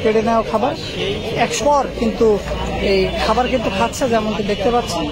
কেড়ে নেওয়া খাবার 100 পর কিন্তু এই খাবার কিন্তু খাচ্ছে, যেমনটি দেখতে পাচ্ছেন।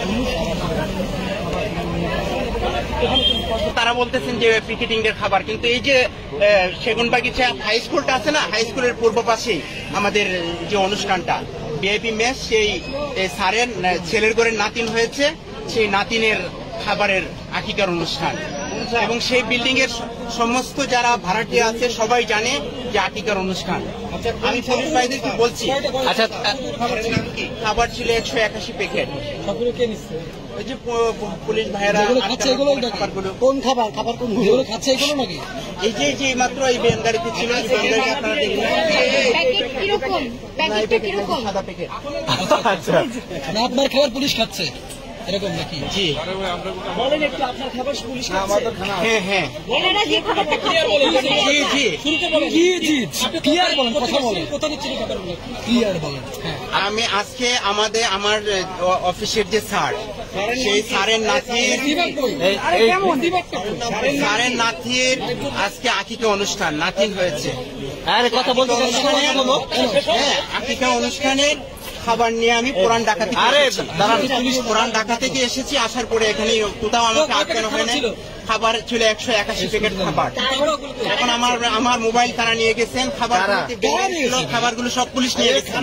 তারা বলতেছেন যে পিকেটিং এর খাবার, কিন্তু এই যে সেগুনবাগিচা হাই স্কুলটা আছে না, হাই স্কুলের পূর্ব পাশেই আমাদের যে অনুষ্ঠানটা ভিআইপি মেস, সেই স্যারের ছেলের ঘরের নাতিন হয়েছে, সেই নাতিনের খাবারের আকিকার অনুষ্ঠান, এবং সেই বিল্ডিং এর সমস্ত যারা ভাড়াটিয়া আছে সবাই জানে যে আকিকার অনুষ্ঠান। আমি পুলিশ ভাইদেরকে বলছি, আচ্ছা খাবার ছিল 181 প্যাকেট। ওই যে পুলিশ ভাইয়েরা কোন খাবার খাবার কোন খাচ্ছে এগুলো নাকি? এই যে মাত্র এই ভ্যান গাড়িতে ছিল, আপনারা দেখবেন সাদা প্যাকেট। আচ্ছা, আপনার খাবার পুলিশ খাচ্ছে এরকম নাকি? জি বলেন একটু, আপনার খাবার পুলিশ খাচ্ছে? হ্যাঁ হ্যাঁ এনারা যে খাবারটা খাচ্ছে, জি জি জি জি ক্লিয়ার বলেন, কথা বলেন, কোথা দিচ্ছেন খাবারগুলো ক্লিয়ার বলেন। আমি আজকে আমার অফিসের যে স্যার, সেই স্যারের নাতির আজকে আকিকা অনুষ্ঠান, নাতিন হয়েছে। কথা বলতে হ্যাঁ, আকিকা অনুষ্ঠানের খাবার নিয়ে আমি পুরান ঢাকা থেকে এসেছি। আসার পরে এখানে কোথাও আমাকে আটকানো হয় না। খাবার ছিল 181 প্যাকেট খাবার। এখন আমার মোবাইল তারা নিয়ে গেছেন, খাবারগুলো সব পুলিশ নিয়ে গেছেন।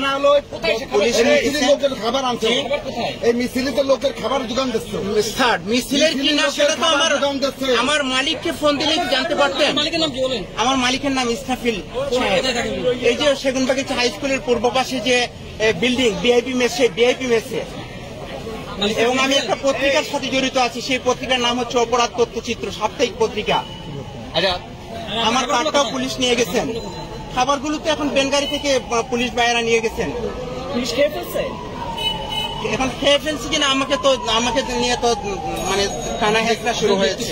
খাবার আনছে, এই মিছিলের লোকের খাবার দোকান দিচ্ছে। মিছিলের কি না সেটা তো আমার মালিককে ফোন দিলে জানতে পারতেন। আমার মালিকের নাম ইসরাফিল সাহেব। এই যে সেগুনবাগিচা হাই স্কুলের পূর্ব পাশে যে বিল্ডিং ভিআইপি মেসে, এবং আমি একটা পত্রিকার সাথে জড়িত আছি। সেই পত্রিকার নাম হচ্ছে অপরাধ তথ্যচিত্র, সাপ্তাহিক পত্রিকা। আমার কার্ডটাও পুলিশ নিয়ে গেছেন। খাবারগুলো তো এখন বেনগাড়ি থেকে পুলিশ ভাইয়েরা নিয়ে গেছেন। পুলিশ খেয়ে ফেলছে, এখন খেয়ে ফেলছে কিনা আমাকে নিয়ে তো মানে কানা হেঁচড়া শুরু হয়েছে।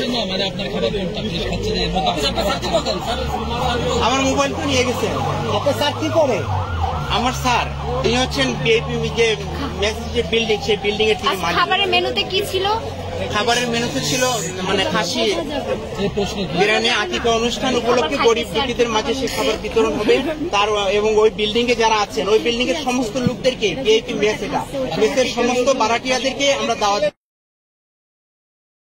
আমার মোবাইল তো নিয়ে গেছেন। আপনার স্যার কি করে? আমার স্যার তিনি হচ্ছেন বিআইপি যে বিল্ডিং, সেই বিল্ডিং এর তিনি মালিক। খাবারের মেনুতে কি ছিল? খাবারের মেনুতে ছিল মানে খাসি বিরিয়ানি। আকিকা অনুষ্ঠান উপলক্ষে গরিব দুঃখীদের মাঝে সেই খাবার বিতরণ হবে। এবং ওই বিল্ডিং এ যারা আছেন, ওই বিল্ডিং এর সমস্ত লোকদেরকে ভিআইপি মেসের সমস্ত ভাড়াটিয়াদেরকে আমরা দাওয়াত